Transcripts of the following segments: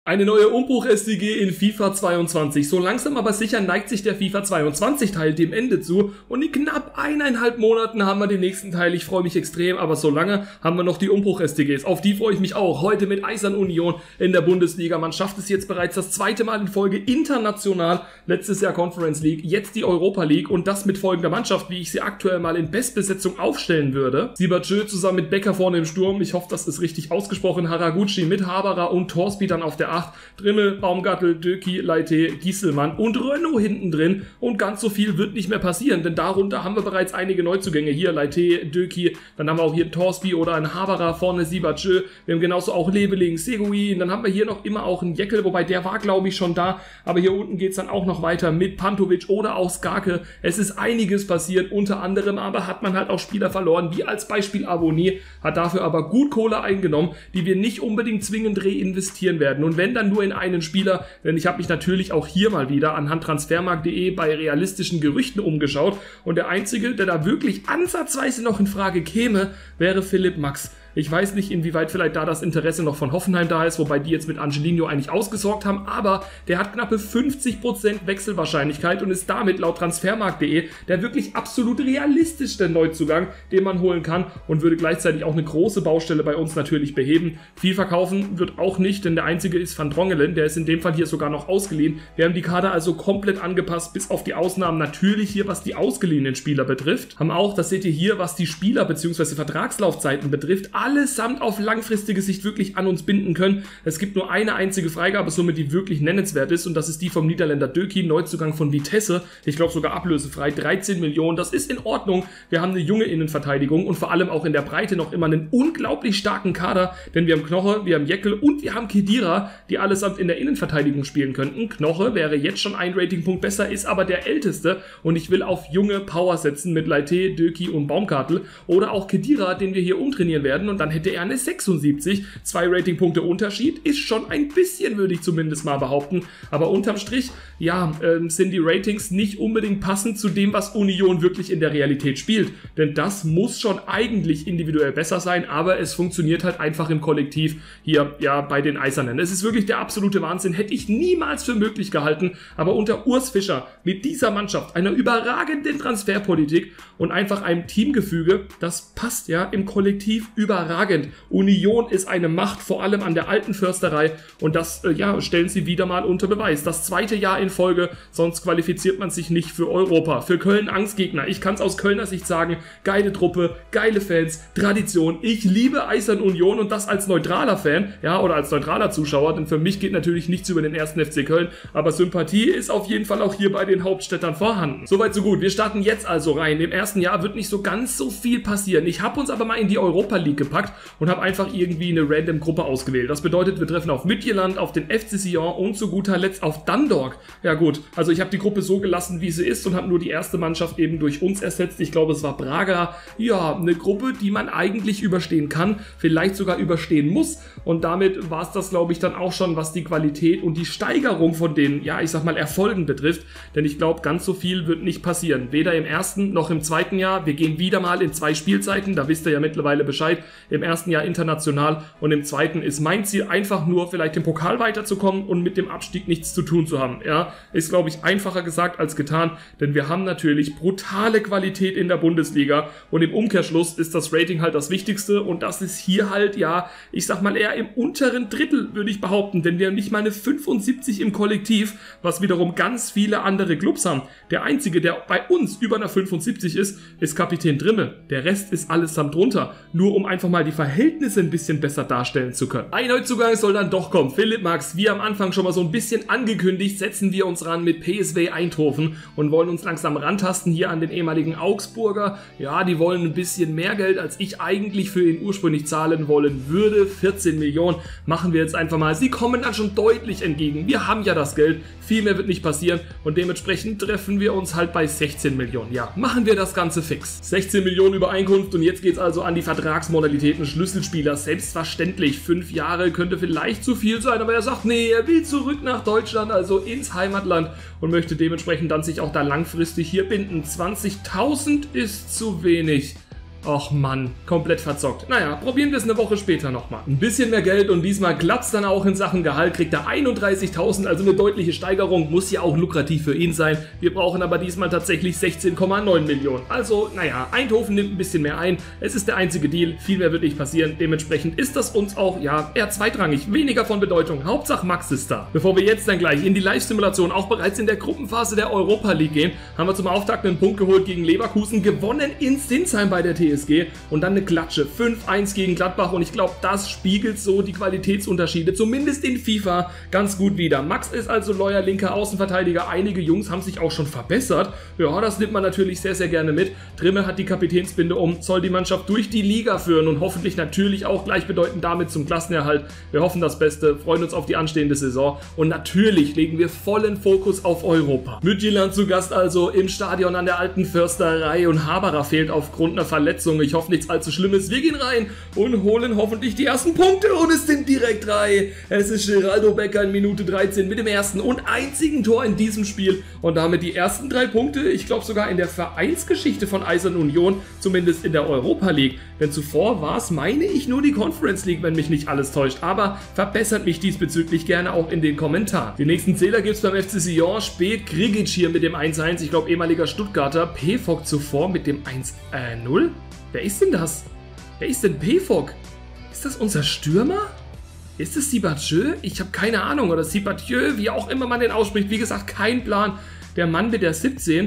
Eine neue Umbruch-SDG in FIFA 22. So langsam aber sicher neigt sich der FIFA 22 Teil dem Ende zu und in knapp 1,5 Monaten haben wir den nächsten Teil. Ich freue mich extrem, aber so lange haben wir noch die Umbruch-SDGs. Auf die freue ich mich auch. Heute mit Eisern Union in der Bundesliga. Man schafft es jetzt bereits das zweite Mal in Folge international. Letztes Jahr Conference League, jetzt die Europa League und das mit folgender Mannschaft, wie ich sie aktuell mal in Bestbesetzung aufstellen würde. Siebertschö zusammen mit Becker vorne im Sturm. Ich hoffe, das ist richtig ausgesprochen. Haraguchi mit Haberer und Torsby dann auf der 8. Drimmel, Baumgartel, Döki, Leite, Gieselmann und Renault hinten drin. Und ganz so viel wird nicht mehr passieren, denn darunter haben wir bereits einige Neuzugänge. Hier Leite, Döki, dann haben wir auch hier Torsby oder ein Haberer, vorne Siebertschö. Wir haben genauso auch Leveling, Seguin. Dann haben wir hier noch immer auch einen Jeckel, wobei der war, glaube ich, schon da. Aber hier unten geht es dann auch noch weiter mit Pantovic oder auch Skarke. Es ist einiges passiert, unter anderem aber hat man halt auch Spieler verloren, wie als Beispiel Abonnier, hat dafür aber gut Kohle eingenommen, die wir nicht unbedingt zwingend reinvestieren werden. Und wenn dann nur in einen Spieler, denn ich habe mich natürlich auch hier mal wieder anhand transfermarkt.de bei realistischen Gerüchten umgeschaut und der einzige, der da wirklich ansatzweise noch in Frage käme, wäre Philipp Max. Ich weiß nicht, inwieweit vielleicht da das Interesse noch von Hoffenheim da ist, wobei die jetzt mit Angelino eigentlich ausgesorgt haben, aber der hat knappe 50% Wechselwahrscheinlichkeit und ist damit laut transfermarkt.de der wirklich absolut realistischste Neuzugang, den man holen kann und würde gleichzeitig auch eine große Baustelle bei uns natürlich beheben. Viel verkaufen wird auch nicht, denn der einzige ist Van Drongelen, der ist in dem Fall hier sogar noch ausgeliehen. Wir haben die Kader also komplett angepasst, bis auf die Ausnahmen natürlich hier, was die ausgeliehenen Spieler betrifft. Haben auch, das seht ihr hier, was die Spieler bzw. Vertragslaufzeiten betrifft, allesamt auf langfristige Sicht wirklich an uns binden können. Es gibt nur eine einzige Freigabe, somit die wirklich nennenswert ist und das ist die vom Niederländer Döki, Neuzugang von Vitesse. Ich glaube sogar ablösefrei, 13 Millionen, das ist in Ordnung. Wir haben eine junge Innenverteidigung und vor allem auch in der Breite noch immer einen unglaublich starken Kader, denn wir haben Knoche, wir haben Jeckel und wir haben Khedira, die allesamt in der Innenverteidigung spielen könnten. Knoche wäre jetzt schon ein Ratingpunkt besser, ist aber der älteste und ich will auf junge Power setzen mit Leite, Döki und Baumgartel oder auch Khedira, den wir hier umtrainieren werden. Und dann hätte er eine 76. 2 Ratingpunkte Unterschied ist schon ein bisschen, würde ich zumindest mal behaupten. Aber unterm Strich, ja, sind die Ratings nicht unbedingt passend zu dem, was Union wirklich in der Realität spielt. Denn das muss schon eigentlich individuell besser sein, aber es funktioniert halt einfach im Kollektiv hier, ja, bei den Eisernen. Es ist wirklich der absolute Wahnsinn. Hätte ich niemals für möglich gehalten. Aber unter Urs Fischer mit dieser Mannschaft, einer überragenden Transferpolitik und einfach einem Teamgefüge, das passt ja im Kollektiv überragend. Union ist eine Macht, vor allem an der alten Försterei und das ja, stellen sie wieder mal unter Beweis. Das zweite Jahr in Folge, sonst qualifiziert man sich nicht für Europa. Für Köln Angstgegner. Ich kann es aus Kölner Sicht sagen, geile Truppe, geile Fans, Tradition. Ich liebe Eisern Union und das als neutraler Fan, ja, oder als neutraler Zuschauer, denn für mich geht natürlich nichts über den 1. FC Köln, aber Sympathie ist auf jeden Fall auch hier bei den Hauptstädtern vorhanden. Soweit so gut. Wir starten jetzt also rein. Im ersten Jahr wird nicht so ganz so viel passieren. Ich habe uns aber mal in die Europa League gepackt und habe einfach irgendwie eine random Gruppe ausgewählt. Das bedeutet, wir treffen auf Midtjylland, auf den FC Sion und zu guter Letzt auf Dundalk. Ja gut, also ich habe die Gruppe so gelassen, wie sie ist und habe nur die erste Mannschaft eben durch uns ersetzt. Ich glaube, es war Braga. Ja, eine Gruppe, die man eigentlich überstehen kann, vielleicht sogar überstehen muss und damit war es das, glaube ich, dann auch schon, was die Qualität und die Steigerung von den, ja, ich sag mal, Erfolgen betrifft, denn ich glaube, ganz so viel wird nicht passieren. Weder im ersten noch im zweiten Jahr. Wir gehen wieder mal in 2 Spielzeiten, da wisst ihr ja mittlerweile Bescheid. Im ersten Jahr international und im zweiten ist mein Ziel einfach nur, vielleicht im Pokal weiterzukommen und mit dem Abstieg nichts zu tun zu haben. Ja, ist, glaube ich, einfacher gesagt als getan, denn wir haben natürlich brutale Qualität in der Bundesliga und im Umkehrschluss ist das Rating halt das Wichtigste und das ist hier halt, ja, ich sag mal eher im unteren Drittel, würde ich behaupten, denn wir haben nicht mal eine 75 im Kollektiv, was wiederum ganz viele andere Clubs haben. Der einzige, der bei uns über einer 75 ist Kapitän Drimmel. Der Rest ist allesamt drunter. Nur um einfach mal die Verhältnisse ein bisschen besser darstellen zu können. Ein Neuzugang soll dann doch kommen. Philipp Max, wie am Anfang schon mal so ein bisschen angekündigt, setzen wir uns ran mit PSV Eindhoven und wollen uns langsam rantasten hier an den ehemaligen Augsburger. Ja, die wollen ein bisschen mehr Geld, als ich eigentlich für ihn ursprünglich zahlen wollen würde. 14 Millionen machen wir jetzt einfach mal. Sie kommen dann schon deutlich entgegen. Wir haben ja das Geld. Viel mehr wird nicht passieren und dementsprechend treffen wir uns halt bei 16 Millionen. Ja, machen wir das Ganze fix. 16 Millionen Übereinkunft und jetzt geht es also an die Vertragsmodalitäten. Schlüsselspieler, selbstverständlich. 5 Jahre könnte vielleicht zu viel sein, aber er sagt, nee, er will zurück nach Deutschland, also ins Heimatland und möchte dementsprechend dann sich auch da langfristig hier binden. 20.000 ist zu wenig. Och Mann, komplett verzockt. Naja, probieren wir es eine Woche später nochmal. Ein bisschen mehr Geld und diesmal klappt es dann auch in Sachen Gehalt. Kriegt er 31.000, also eine deutliche Steigerung. Muss ja auch lukrativ für ihn sein. Wir brauchen aber diesmal tatsächlich 16,9 Millionen. Also, naja, Eindhoven nimmt ein bisschen mehr ein. Es ist der einzige Deal. Viel mehr wird nicht passieren. Dementsprechend ist das uns auch, ja, eher zweitrangig. Weniger von Bedeutung. Hauptsache Max ist da. Bevor wir jetzt dann gleich in die Live-Simulation auch bereits in der Gruppenphase der Europa League gehen, haben wir zum Auftakt einen Punkt geholt gegen Leverkusen. Gewonnen in Sinsheim bei der TSG. Und dann eine Klatsche, 5-1 gegen Gladbach und ich glaube, das spiegelt so die Qualitätsunterschiede, zumindest in FIFA, ganz gut wider. Max ist also neuer linker Außenverteidiger, einige Jungs haben sich auch schon verbessert, ja, das nimmt man natürlich sehr, sehr gerne mit. Trimmel hat die Kapitänsbinde um, soll die Mannschaft durch die Liga führen und hoffentlich natürlich auch gleichbedeutend damit zum Klassenerhalt. Wir hoffen das Beste, freuen uns auf die anstehende Saison und natürlich legen wir vollen Fokus auf Europa. Midtjylland zu Gast also im Stadion an der Alten Försterei und Haberer fehlt aufgrund einer Verletzung. Ich hoffe nichts allzu Schlimmes. Wir gehen rein und holen hoffentlich die ersten Punkte und es sind direkt 3. Es ist Geraldo Becker in Minute 13 mit dem ersten und einzigen Tor in diesem Spiel und damit die ersten 3 Punkte, ich glaube sogar in der Vereinsgeschichte von Eisern Union, zumindest in der Europa League. Denn zuvor war es, meine ich, nur die Conference League, wenn mich nicht alles täuscht. Aber verbessert mich diesbezüglich gerne auch in den Kommentaren. Die nächsten Zähler gibt es beim FC Sion. Spät Grigic hier mit dem 1-1. Ich glaube ehemaliger Stuttgarter. Pefok zuvor mit dem 1-0. Wer ist denn das? Wer ist denn Pefok? Ist das unser Stürmer? Ist es Sibachö? Ich habe keine Ahnung. Oder Sibachö, wie auch immer man den ausspricht. Wie gesagt, kein Plan. Der Mann mit der 17.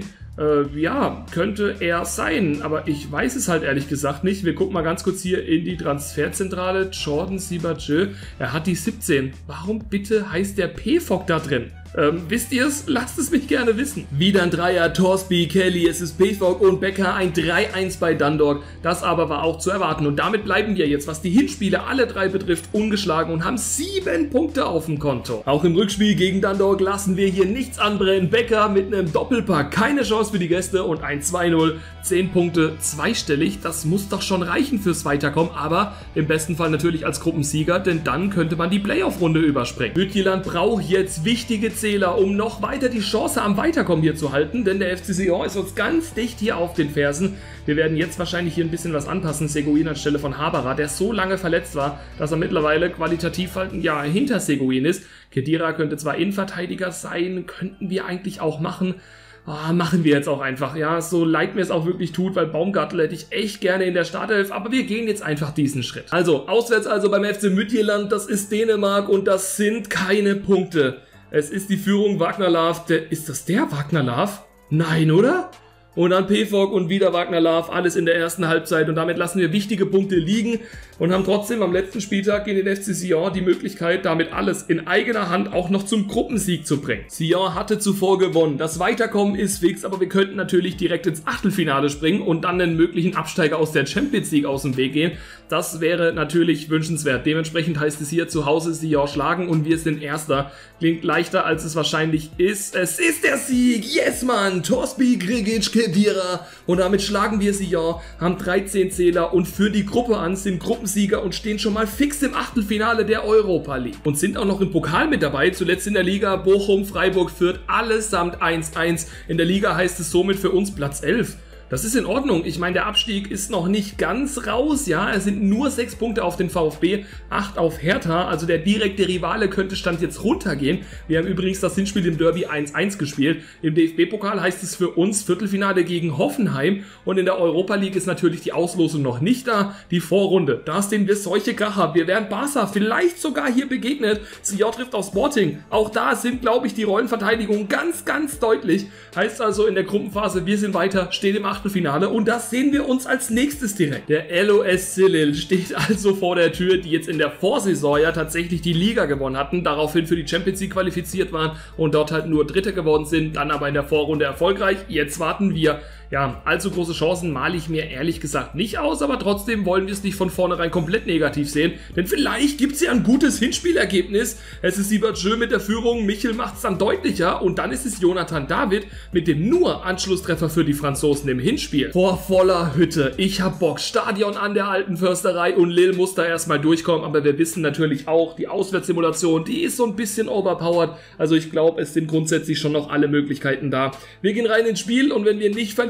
Ja, könnte er sein. Aber ich weiß es halt ehrlich gesagt nicht. Wir gucken mal ganz kurz hier in die Transferzentrale. Jordan Sibachö. Er hat die 17. Warum bitte heißt der Pefok da drin? Wisst ihr es? Lasst es mich gerne wissen. Wieder ein Dreier, Torsby, Kelly, es ist Pefok und Becker, ein 3-1 bei Dundalk. Das aber war auch zu erwarten und damit bleiben wir jetzt, was die Hinspiele alle 3 betrifft, ungeschlagen und haben 7 Punkte auf dem Konto. Auch im Rückspiel gegen Dundalk lassen wir hier nichts anbrennen. Becker mit einem Doppelpack, keine Chance für die Gäste und ein 2-0, 10 Punkte, zweistellig. Das muss doch schon reichen fürs Weiterkommen, aber im besten Fall natürlich als Gruppensieger, denn dann könnte man die Playoff-Runde überspringen. Midtjylland braucht jetzt wichtige Zähler, um noch weiter die Chance am Weiterkommen hier zu halten, denn der FC Sion ist uns ganz dicht hier auf den Fersen. Wir werden jetzt wahrscheinlich hier ein bisschen was anpassen, Seguin anstelle von Haberer, der so lange verletzt war, dass er mittlerweile qualitativ halt ja hinter Seguin ist. Khedira könnte zwar Innenverteidiger sein, könnten wir eigentlich auch machen. Machen wir jetzt auch einfach, ja, so leid mir es auch wirklich tut, weil Baumgartel hätte ich echt gerne in der Startelf, aber wir gehen jetzt einfach diesen Schritt. Also, auswärts also beim FC Midtjylland, das ist Dänemark und das sind keine Punkte. Es ist die Führung Wagner Love. Ist das der Wagner Love? Nein, oder? Und dann Pefok und wieder Wagner Love, alles in der ersten Halbzeit und damit lassen wir wichtige Punkte liegen und haben trotzdem am letzten Spieltag gegen den FC Sion die Möglichkeit, damit alles in eigener Hand auch noch zum Gruppensieg zu bringen. Sion hatte zuvor gewonnen, das Weiterkommen ist fix, aber wir könnten natürlich direkt ins Achtelfinale springen und dann den möglichen Absteiger aus der Champions League aus dem Weg gehen. Das wäre natürlich wünschenswert. Dementsprechend heißt es hier zu Hause Sion schlagen und wir sind Erster. Klingt leichter, als es wahrscheinlich ist. Es ist der Sieg! Yes, Mann! Torsby, Grigic, Khedira. Und damit schlagen wir Sion, haben 13 Zähler und für die Gruppe an, sind Gruppensieger und stehen schon mal fix im Achtelfinale der Europa League. Und sind auch noch im Pokal mit dabei, zuletzt in der Liga Bochum, Freiburg, Fürth, allesamt 1-1. In der Liga heißt es somit für uns Platz 11. Das ist in Ordnung. Ich meine, der Abstieg ist noch nicht ganz raus, ja. Es sind nur 6 Punkte auf den VfB, 8 auf Hertha. Also der direkte Rivale könnte Stand jetzt runtergehen. Wir haben übrigens das Hinspiel im Derby 1-1 gespielt. Im DFB-Pokal heißt es für uns Viertelfinale gegen Hoffenheim. Und in der Europa League ist natürlich die Auslosung noch nicht da. Die Vorrunde, da sehen wir solche Kracher. Wir werden Barca vielleicht sogar hier begegnet. Sion trifft auf Sporting. Auch da sind, glaube ich, die Rollenverteidigungen ganz, ganz deutlich. Heißt also in der Gruppenphase, wir sind weiter, stehen im Achtelfinale und das sehen wir uns als nächstes direkt. Der LOS Zillil steht also vor der Tür, die jetzt in der Vorsaison ja tatsächlich die Liga gewonnen hatten, daraufhin für die Champions League qualifiziert waren und dort halt nur Dritter geworden sind, dann aber in der Vorrunde erfolgreich. Jetzt warten wir. Ja, allzu große Chancen male ich mir ehrlich gesagt nicht aus, aber trotzdem wollen wir es nicht von vornherein komplett negativ sehen, denn vielleicht gibt es ja ein gutes Hinspielergebnis. Es ist Sibachö mit der Führung, Michel macht es dann deutlicher und dann ist es Jonathan David mit dem nur Anschlusstreffer für die Franzosen im Hinspiel. Vor voller Hütte, ich hab Bock, Stadion an der Alten Försterei und Lille muss da erstmal durchkommen, aber wir wissen natürlich auch, die Auswärtssimulation, die ist so ein bisschen overpowered, also ich glaube, es sind grundsätzlich schon noch alle Möglichkeiten da. Wir gehen rein ins Spiel und wenn wir nicht verlieren,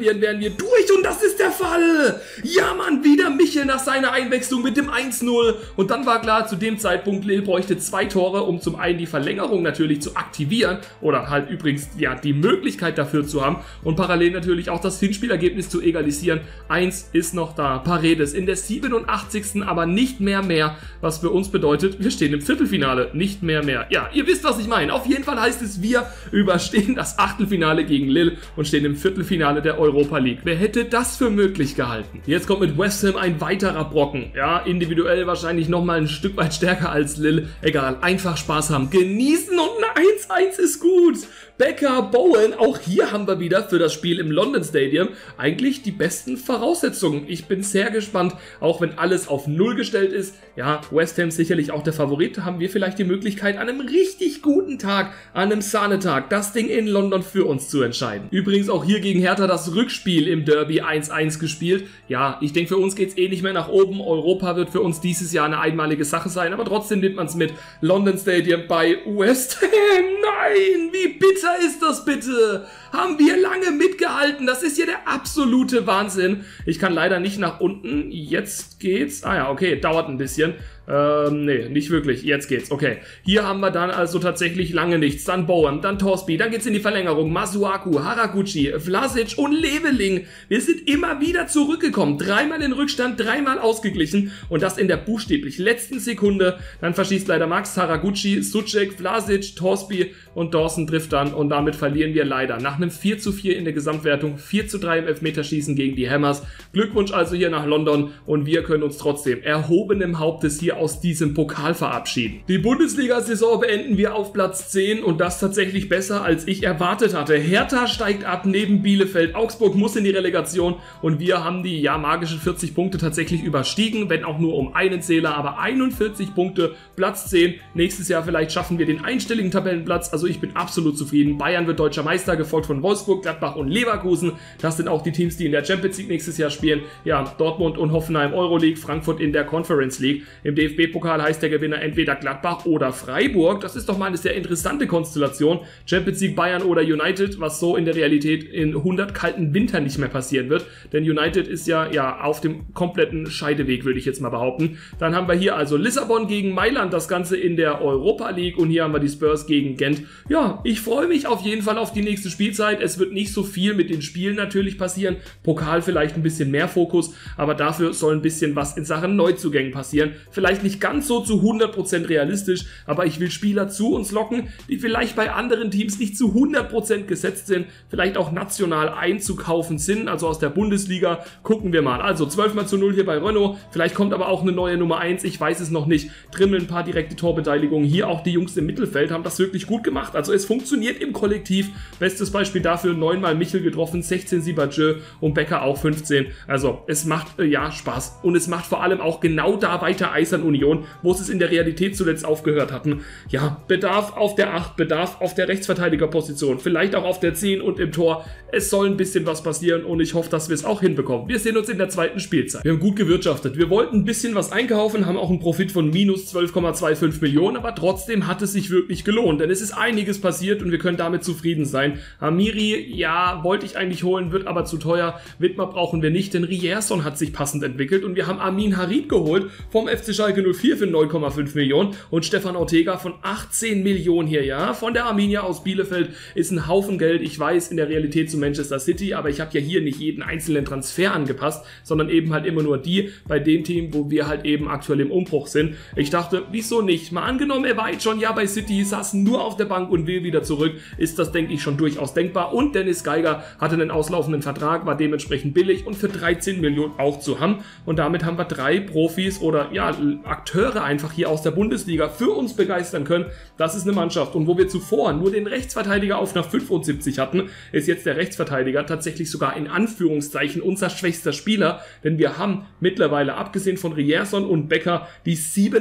verlieren, wären wir durch und das ist der Fall. Ja, Mann, wieder Michel nach seiner Einwechslung mit dem 1-0 und dann war klar, zu dem Zeitpunkt, Lille bräuchte 2 Tore, um zum einen die Verlängerung natürlich zu aktivieren oder halt übrigens, ja, die Möglichkeit dafür zu haben und parallel natürlich auch das Hinspielergebnis zu egalisieren. 1 ist noch da, Paredes in der 87. aber nicht mehr, was für uns bedeutet, wir stehen im Viertelfinale, nicht mehr. Ja, ihr wisst, was ich meine. Auf jeden Fall heißt es, wir überstehen das Achtelfinale gegen Lille und stehen im Viertelfinale der Europa League. Wer hätte das für möglich gehalten? Jetzt kommt mit West Ham ein weiterer Brocken. Ja, individuell wahrscheinlich nochmal ein Stück weit stärker als Lille. Egal, einfach Spaß haben, genießen und ein 1-1 ist gut. Becker, Bowen, auch hier haben wir wieder für das Spiel im London Stadium eigentlich die besten Voraussetzungen. Ich bin sehr gespannt, auch wenn alles auf 0 gestellt ist. Ja, West Ham sicherlich auch der Favorit, haben wir vielleicht die Möglichkeit, an einem richtig guten Tag, an einem Sahnetag, das Ding in London für uns zu entscheiden. Übrigens auch hier gegen Hertha das Rückspiel im Derby 1-1 gespielt. Ja, ich denke, für uns geht es eh nicht mehr nach oben. Europa wird für uns dieses Jahr eine einmalige Sache sein, aber trotzdem nimmt man es mit. London Stadium bei West Ham. Nein, wie bitter ist das bitte? Haben wir lange mitgehalten? Das ist hier der absolute Wahnsinn. Ich kann leider nicht nach unten. Jetzt geht's. Ah ja, okay, dauert ein bisschen. Nee, nicht wirklich. Jetzt geht's. Okay. Hier haben wir dann also tatsächlich lange nichts. Dann Bowen, dann Torsby, dann geht's in die Verlängerung. Masuaku, Haraguchi, Vlasic und Leveling. Wir sind immer wieder zurückgekommen. 3-mal in Rückstand, 3-mal ausgeglichen. Und das in der buchstäblich letzten Sekunde. Dann verschießt leider Max, Haraguchi, Suchek, Vlasic, Torsby und Dawson trifft dann. Und damit verlieren wir leider. Nach einem 4:4 in der Gesamtwertung, 4:3 im Elfmeterschießen gegen die Hammers. Glückwunsch also hier nach London. Und wir können uns trotzdem erhobenem Hauptes hier aus diesem Pokal verabschieden. Die Bundesliga-Saison beenden wir auf Platz 10 und das tatsächlich besser, als ich erwartet hatte. Hertha steigt ab neben Bielefeld, Augsburg muss in die Relegation und wir haben die ja magischen 40 Punkte tatsächlich überstiegen, wenn auch nur um einen Zähler, aber 41 Punkte, Platz 10. Nächstes Jahr vielleicht schaffen wir den einstelligen Tabellenplatz, also ich bin absolut zufrieden. Bayern wird deutscher Meister, gefolgt von Wolfsburg, Gladbach und Leverkusen. Das sind auch die Teams, die in der Champions League nächstes Jahr spielen. Ja, Dortmund und Hoffenheim Euroleague, Frankfurt in der Conference League. Im DFB-Pokal heißt der Gewinner entweder Gladbach oder Freiburg. Das ist doch mal eine sehr interessante Konstellation. Champions League Bayern oder United, was so in der Realität in 100 kalten Winter nicht mehr passieren wird. Denn United ist ja auf dem kompletten Scheideweg, würde ich jetzt mal behaupten. Dann haben wir hier also Lissabon gegen Mailand, das Ganze in der Europa League. Und hier haben wir die Spurs gegen Gent. Ja, ich freue mich auf jeden Fall auf die nächste Spielzeit. Es wird nicht so viel mit den Spielen natürlich passieren. Pokal vielleicht ein bisschen mehr Fokus, aber dafür soll ein bisschen was in Sachen Neuzugängen passieren. Vielleicht nicht ganz so zu 100% realistisch, aber ich will Spieler zu uns locken, die vielleicht bei anderen Teams nicht zu 100% gesetzt sind, vielleicht auch national einzukaufen sind, also aus der Bundesliga. Gucken wir mal. Also 12:0 hier bei Renault, vielleicht kommt aber auch eine neue Nummer 1, ich weiß es noch nicht. Trimmel ein paar direkte Torbeteiligungen. Hier auch die Jungs im Mittelfeld haben das wirklich gut gemacht. Also es funktioniert im Kollektiv. Bestes Beispiel dafür, 9-mal Michel getroffen, 16 Sibachö und Becker auch 15. Also es macht ja Spaß und es macht vor allem auch genau da weiter Eisern Union, wo es in der Realität zuletzt aufgehört hatten. Ja, Bedarf auf der 8, Bedarf auf der Rechtsverteidigerposition, vielleicht auch auf der 10 und im Tor. Es soll ein bisschen was passieren und ich hoffe, dass wir es auch hinbekommen. Wir sehen uns in der zweiten Spielzeit. Wir haben gut gewirtschaftet. Wir wollten ein bisschen was einkaufen, haben auch einen Profit von minus 12,25 Millionen, aber trotzdem hat es sich wirklich gelohnt, denn es ist einiges passiert und wir können damit zufrieden sein. Amiri, ja, wollte ich eigentlich holen, wird aber zu teuer. Widmer brauchen wir nicht, denn Rierson hat sich passend entwickelt und wir haben Amin Harid geholt vom FC Schalke 04 für 9,5 Millionen und Stefan Ortega von 18 Millionen hier, ja, von der Arminia aus Bielefeld, ist ein Haufen Geld, ich weiß, in der Realität zu Manchester City, aber ich habe ja hier nicht jeden einzelnen Transfer angepasst, sondern eben halt immer nur die bei dem Team, wo wir halt eben aktuell im Umbruch sind. Ich dachte, wieso nicht? Mal angenommen, er war jetzt schon ja bei City, saß nur auf der Bank und will wieder zurück, ist das, denke ich, schon durchaus denkbar und Dennis Geiger hatte einen auslaufenden Vertrag, war dementsprechend billig und für 13 Millionen auch zu haben und damit haben wir 3 Profis oder ja, Akteure einfach hier aus der Bundesliga für uns begeistern können. Das ist eine Mannschaft und wo wir zuvor nur den Rechtsverteidiger auf nach 75 hatten, ist jetzt der Rechtsverteidiger tatsächlich sogar in Anführungszeichen unser schwächster Spieler, denn wir haben mittlerweile, abgesehen von Rierson und Becker, die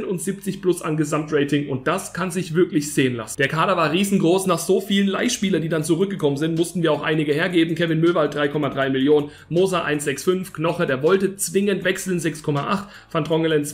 77 plus an Gesamtrating und das kann sich wirklich sehen lassen. Der Kader war riesengroß, nach so vielen Leihspielern, die dann zurückgekommen sind, mussten wir auch einige hergeben. Kevin Möwald 3,3 Millionen, Moser 1,65, Knoche, der wollte zwingend wechseln 6,8, Van Drongelen 2,8,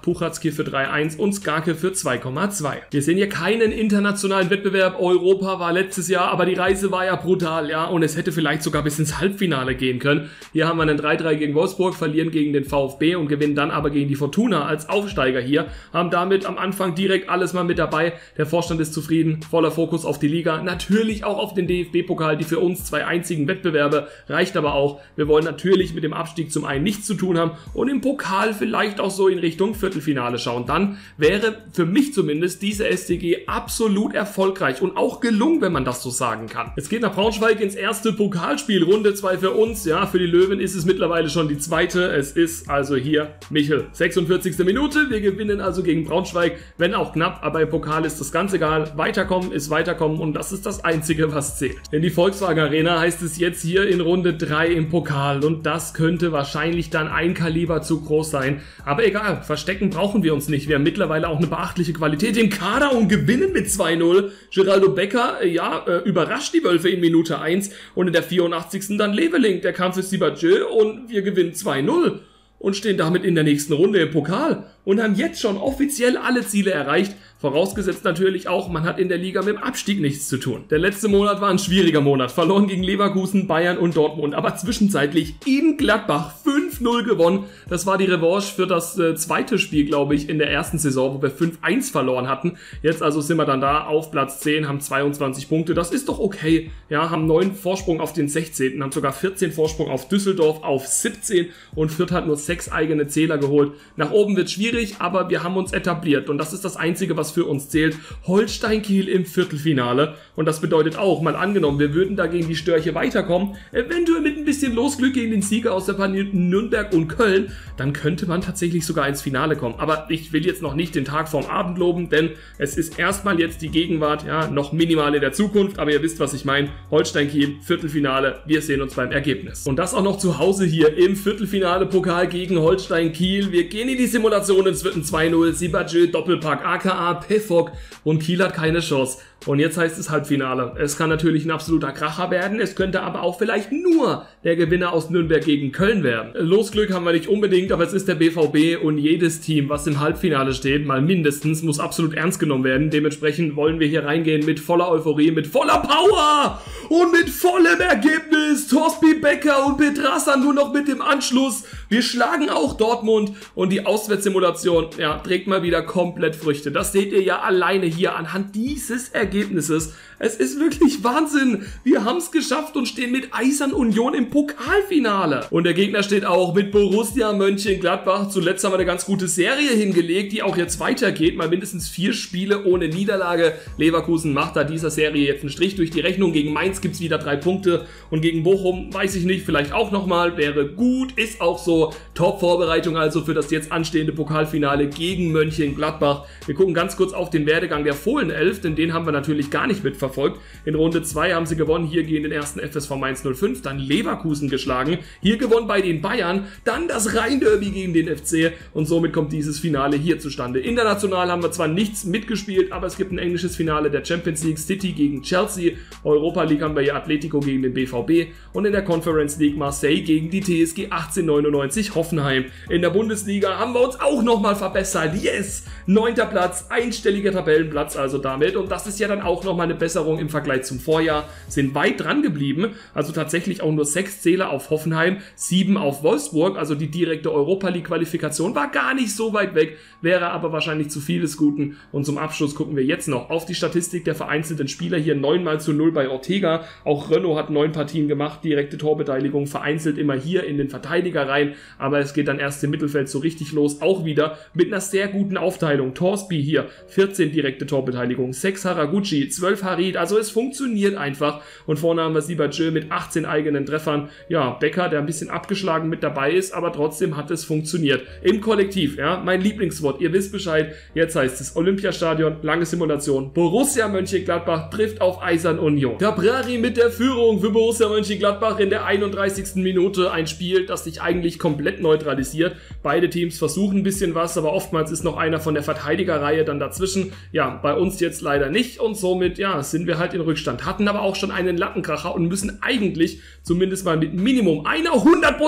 Puchatzki für 3,1 und Skarke für 2,2. Wir sehen hier keinen internationalen Wettbewerb. Europa war letztes Jahr, aber die Reise war ja brutal, ja, und es hätte vielleicht sogar bis ins Halbfinale gehen können. Hier haben wir einen 3-3 gegen Wolfsburg, verlieren gegen den VfB und gewinnen dann aber gegen die Fortuna als Aufsteiger hier. Haben damit am Anfang direkt alles mal mit dabei. Der Vorstand ist zufrieden, voller Fokus auf die Liga, natürlich auch auf den DFB-Pokal, die für uns 2 einzigen Wettbewerbe, reicht aber auch. Wir wollen natürlich mit dem Abstieg zum einen nichts zu tun haben und im Pokal vielleicht auch so in Richtung Viertelfinale schauen. Dann wäre für mich zumindest diese SCG absolut erfolgreich und auch gelungen, wenn man das so sagen kann. Es geht nach Braunschweig ins erste Pokalspiel, Runde 2 für uns. Ja, für die Löwen ist es mittlerweile schon die zweite. Es ist also hier Michel. 46. Minute. Wir gewinnen also gegen Braunschweig, wenn auch knapp, aber im Pokal ist das ganz egal. Weiterkommen ist weiterkommen und das ist das Einzige, was zählt. In die Volkswagen Arena heißt es jetzt hier in Runde 3 im Pokal und das könnte wahrscheinlich dann ein Kaliber zu groß sein. Aber egal, verstecken brauchen wir uns nicht. Wir haben mittlerweile auch eine beachtliche Qualität im Kader und gewinnen mit 2-0. Geraldo Becker, überrascht die Wölfe in Minute 1 und in der 84. dann Leveling. Der kam für Sibadjö und wir gewinnen 2-0 und stehen damit in der nächsten Runde im Pokal und haben jetzt schon offiziell alle Ziele erreicht. Vorausgesetzt natürlich auch, man hat in der Liga mit dem Abstieg nichts zu tun. Der letzte Monat war ein schwieriger Monat. Verloren gegen Leverkusen, Bayern und Dortmund. Aber zwischenzeitlich in Gladbach 5-0 gewonnen. Das war die Revanche für das zweite Spiel, glaube ich, in der ersten Saison, wo wir 5-1 verloren hatten. Jetzt also sind wir dann da auf Platz 10, haben 22 Punkte. Das ist doch okay. Ja, haben 9 Vorsprung auf den 16., haben sogar 14 Vorsprung auf Düsseldorf auf 17 und Fürth hat nur 6 eigene Zähler geholt. Nach oben wird schwierig, aber wir haben uns etabliert und das ist das Einzige, was für uns zählt. Holstein Kiel im Viertelfinale und das bedeutet auch, mal angenommen, wir würden da gegen die Störche weiterkommen, eventuell mit ein bisschen Losglück gegen den Sieger aus der Partie Nürnberg und Köln, dann könnte man tatsächlich sogar ins Finale kommen. Aber ich will jetzt noch nicht den Tag vorm Abend loben, denn es ist erstmal jetzt die Gegenwart, ja, noch minimal in der Zukunft, aber ihr wisst, was ich meine. Holstein Kiel, Viertelfinale, wir sehen uns beim Ergebnis. Und das auch noch zu Hause hier im Viertelfinale-Pokal gegen Holstein Kiel. Wir gehen in die Simulation, es wird ein 2-0, Sibadjö, Doppelpack, aka Pefok und Kiel hat keine Chance. Und jetzt heißt es Halbfinale. Es kann natürlich ein absoluter Kracher werden, es könnte aber auch vielleicht nur der Gewinner aus Nürnberg gegen Köln werden. Losglück haben wir nicht unbedingt, aber es ist der BVB und jedes Team, was im Halbfinale steht, mal mindestens, muss absolut ernst genommen werden. Dementsprechend wollen wir hier reingehen mit voller Euphorie, mit voller Power und mit vollem Ergebnis. Torsby Becker und Petrasa nur noch mit dem Anschluss. Wir schlagen auch Dortmund und die Auswärtssimulation, ja, trägt mal wieder komplett Früchte. Das seht ihr ja alleine hier anhand dieses Ergebnisses. Es ist wirklich Wahnsinn. Wir haben es geschafft und stehen mit Eisern Union im Pokalfinale. Und der Gegner steht auch mit Borussia Mönchengladbach. Zuletzt haben wir eine ganz gute Serie hingelegt, die auch jetzt weitergeht. Mal mindestens 4 Spiele ohne Niederlage. Leverkusen macht da dieser Serie jetzt einen Strich durch die Rechnung. Gegen Mainz gibt es wieder 3 Punkte. Und gegen Bochum, weiß ich nicht, vielleicht auch nochmal. Wäre gut, ist auch so. Top-Vorbereitung also für das jetzt anstehende Pokalfinale gegen Mönchengladbach. Wir gucken ganz kurz auf den Werdegang der Fohlenelf, denn den haben wir natürlich gar nicht mitverfolgt. In Runde 2 haben sie gewonnen, hier gegen den ersten FSV Mainz 05, dann Leverkusen geschlagen, hier gewonnen bei den Bayern, dann das Rhein-Derby gegen den FC und somit kommt dieses Finale hier zustande. International haben wir zwar nichts mitgespielt, aber es gibt ein englisches Finale der Champions League, City gegen Chelsea, Europa League haben wir hier Atletico gegen den BVB und in der Conference League Marseille gegen die TSG 1899 Hoffenheim. In der Bundesliga haben wir uns auch nochmal verbessert, yes! 9. Platz, einstelliger Tabellenplatz also damit und das ist ja dann auch nochmal eine Besserung im Vergleich zum Vorjahr, sind weit dran geblieben, also tatsächlich auch nur 6 Zähler auf Hoffenheim, 7 auf Wolfsburg, also die direkte Europa League Qualifikation war gar nicht so weit weg, wäre aber wahrscheinlich zu viel des Guten und zum Abschluss gucken wir jetzt noch auf die Statistik der vereinzelten Spieler, hier 9-0 bei Ortega, auch Renault hat 9 Partien gemacht, direkte Torbeteiligung, vereinzelt immer hier in den Verteidiger rein, aber es geht dann erst im Mittelfeld so richtig los, auch wieder mit einer sehr guten Aufteilung, Torsby hier, 14 direkte Torbeteiligung, 6 Haraguchi, 12 Harid, also es funktioniert einfach und vorne haben wir Sibadjö mit 18 eigenen Treffern, ja, Becker, der ein bisschen abgeschlagen mit dabei ist, aber trotzdem hat es funktioniert. Im Kollektiv, ja, mein Lieblingswort, ihr wisst Bescheid, jetzt heißt es Olympiastadion, lange Simulation, Borussia Mönchengladbach trifft auf Eisern Union. Caprari mit der Führung für Borussia Mönchengladbach in der 31. Minute, ein Spiel, das sich eigentlich komplett neutralisiert. Beide Teams versuchen ein bisschen was, aber oftmals ist noch einer von der Verteidigerreihe dann dazwischen. Ja, bei uns jetzt leider nicht und somit, ja, sind wir halt in Rückstand. Hatten aber auch schon einen Lattenkracher und müssen eigentlich zumindest mal mit Minimum einer 100%igen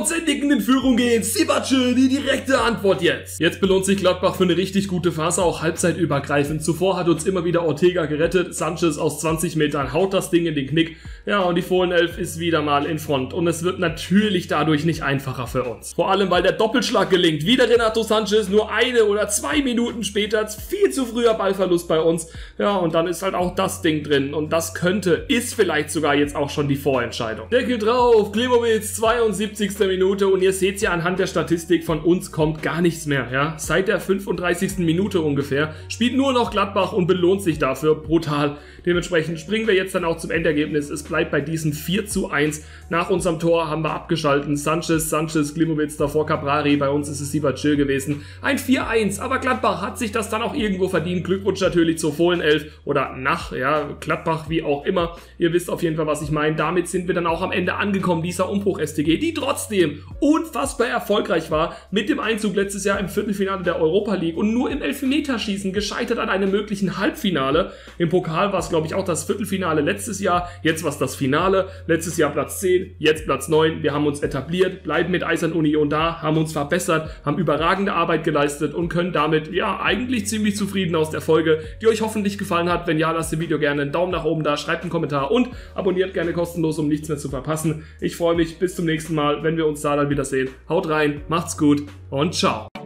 dringend in Führung gehen. Sibace, die direkte Antwort jetzt. Jetzt belohnt sich Gladbach für eine richtig gute Phase, auch halbzeitübergreifend. Zuvor hat uns immer wieder Ortega gerettet. Sanchez aus 20 Metern haut das Ding in den Knick. Ja, und die Fohlenelf ist wieder mal in Front. Und es wird natürlich dadurch nicht einfacher für uns. Vor allem, weil der Doppelschlag gelingt. Wieder Renato Sanchez, nur 1 oder 2 Minuten später. Viel zu früher Ballverlust bei uns. Ja, und dann ist halt auch das Ding drin. Und das ist vielleicht sogar jetzt auch schon die Vorentscheidung. Deckel drauf, Klimowitz, 72. Minute. Und ihr seht ja anhand der Statistik, von uns kommt gar nichts mehr. Ja, seit der 35. Minute ungefähr spielt nur noch Gladbach und belohnt sich dafür brutal. Dementsprechend springen wir jetzt dann auch zum Endergebnis. Es bleibt bei diesem 4:1. Nach unserem Tor haben wir abgeschalten. Sanchez, Klimowitz, davor Caprari. Bei uns ist es Sibace gewesen. Ein 4:1. Aber Gladbach hat sich das dann auch irgendwo verdient. Glückwunsch natürlich zur Fohlenelf oder nach, ja, Gladbach, wie auch immer. Ihr wisst auf jeden Fall, was ich meine. Damit sind wir dann auch am Ende angekommen, dieser Umbruch-STG, die trotzdem unfassbar erfolgreich war mit dem Einzug letztes Jahr im Viertelfinale der Europa League und nur im Elfmeterschießen gescheitert an einem möglichen Halbfinale. Im Pokal war es, glaube ich, auch das Viertelfinale letztes Jahr. Jetzt war es das Finale. Letztes Jahr Platz 10, jetzt Platz 9. Wir haben uns etabliert, bleiben mit Eisern Union da, haben uns verbessert, haben überragende Arbeit geleistet und können damit, ja, eigentlich ziemlich zufrieden aus der Folge, die euch hoffentlich gefallen hat. Wenn ja, lasst dem Video gerne einen Daumen nach oben da, schreibt einen Kommentar und abonniert gerne kostenlos, um nichts mehr zu verpassen. Ich freue mich, bis zum nächsten Mal, wenn wir uns da dann wiedersehen. Haut rein, macht's gut und ciao.